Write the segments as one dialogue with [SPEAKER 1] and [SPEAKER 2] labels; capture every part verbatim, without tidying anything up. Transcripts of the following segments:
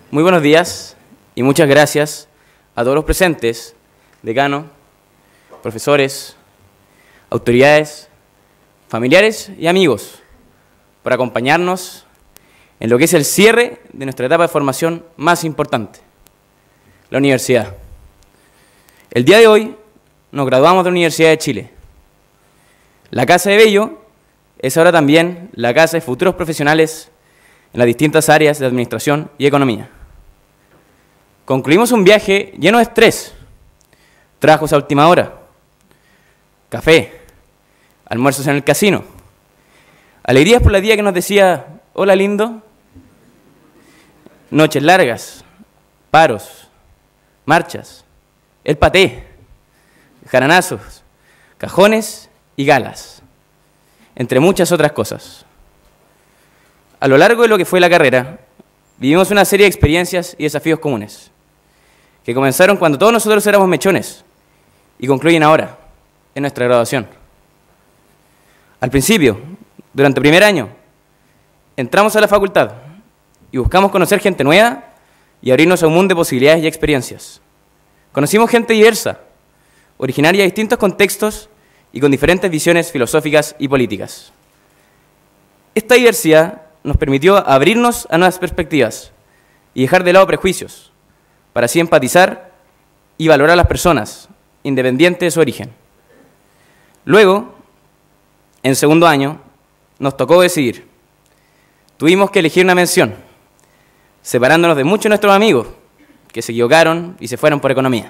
[SPEAKER 1] Muy buenos días y muchas gracias a todos los presentes, decano, profesores, autoridades, familiares y amigos, por acompañarnos en lo que es el cierre de nuestra etapa de formación más importante, la universidad. El día de hoy nos graduamos de la Universidad de Chile. La Casa de Bello es ahora también la casa de futuros profesionales en las distintas áreas de administración y economía. Concluimos un viaje lleno de estrés, trabajos a última hora, café, almuerzos en el casino, alegrías por la tía que nos decía, hola lindo, noches largas, paros, marchas, el paté, jaranazos, cajones y galas, entre muchas otras cosas. A lo largo de lo que fue la carrera, vivimos una serie de experiencias y desafíos comunes, que comenzaron cuando todos nosotros éramos mechones y concluyen ahora, en nuestra graduación. Al principio, durante el primer año, entramos a la facultad y buscamos conocer gente nueva y abrirnos a un mundo de posibilidades y experiencias. Conocimos gente diversa, originaria de distintos contextos y con diferentes visiones filosóficas y políticas. Esta diversidad nos permitió abrirnos a nuevas perspectivas y dejar de lado prejuicios, para así empatizar y valorar a las personas, independiente de su origen. Luego, en segundo año, nos tocó decidir. Tuvimos que elegir una mención, separándonos de muchos de nuestros amigos, que se equivocaron y se fueron por economía.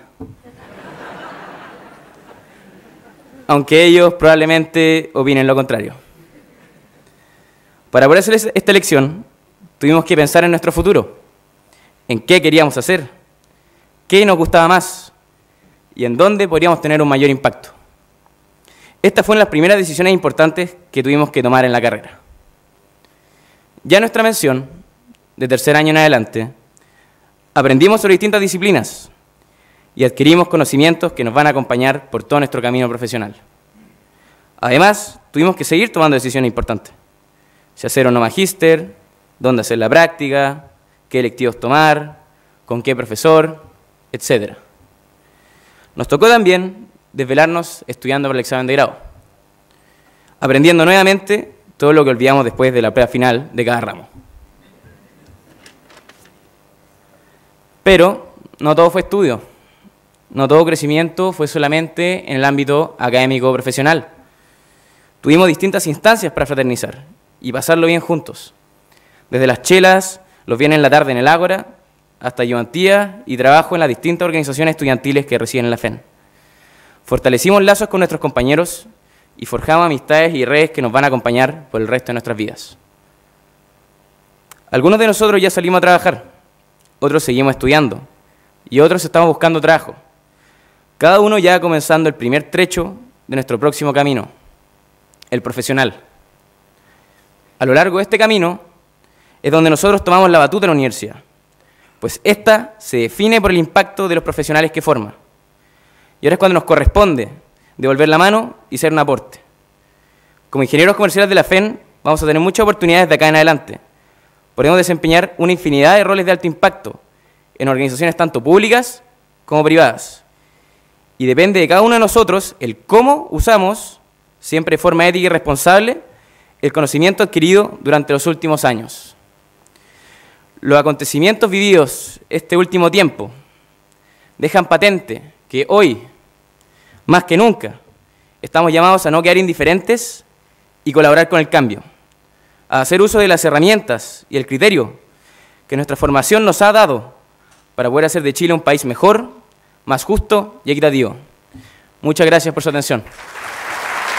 [SPEAKER 1] Aunque ellos probablemente opinen lo contrario. Para poder hacer esta elección, tuvimos que pensar en nuestro futuro, en qué queríamos hacer, qué nos gustaba más y en dónde podríamos tener un mayor impacto. Estas fueron las primeras decisiones importantes que tuvimos que tomar en la carrera. Ya en nuestra mención, de tercer año en adelante, aprendimos sobre distintas disciplinas y adquirimos conocimientos que nos van a acompañar por todo nuestro camino profesional. Además, tuvimos que seguir tomando decisiones importantes. Si hacer o no magíster, dónde hacer la práctica, qué electivos tomar, con qué profesor, etcétera. Nos tocó también desvelarnos estudiando para el examen de grado, aprendiendo nuevamente todo lo que olvidamos después de la prueba final de cada ramo. Pero no todo fue estudio, no todo crecimiento fue solamente en el ámbito académico profesional. Tuvimos distintas instancias para fraternizar y pasarlo bien juntos, desde las chelas, los viernes en la tarde en el Ágora, hasta ayudantía y trabajo en las distintas organizaciones estudiantiles que residen en la F E N. Fortalecimos lazos con nuestros compañeros y forjamos amistades y redes que nos van a acompañar por el resto de nuestras vidas. Algunos de nosotros ya salimos a trabajar, otros seguimos estudiando y otros estamos buscando trabajo. Cada uno ya comenzando el primer trecho de nuestro próximo camino, el profesional. A lo largo de este camino es donde nosotros tomamos la batuta en la universidad, pues esta se define por el impacto de los profesionales que forma. Y ahora es cuando nos corresponde devolver la mano y ser un aporte. Como ingenieros comerciales de la F E N vamos a tener muchas oportunidades de acá en adelante. Podemos desempeñar una infinidad de roles de alto impacto en organizaciones tanto públicas como privadas. Y depende de cada uno de nosotros el cómo usamos, siempre de forma ética y responsable, el conocimiento adquirido durante los últimos años. Los acontecimientos vividos este último tiempo dejan patente que hoy, más que nunca, estamos llamados a no quedar indiferentes y colaborar con el cambio, a hacer uso de las herramientas y el criterio que nuestra formación nos ha dado para poder hacer de Chile un país mejor, más justo y equitativo. Muchas gracias por su atención.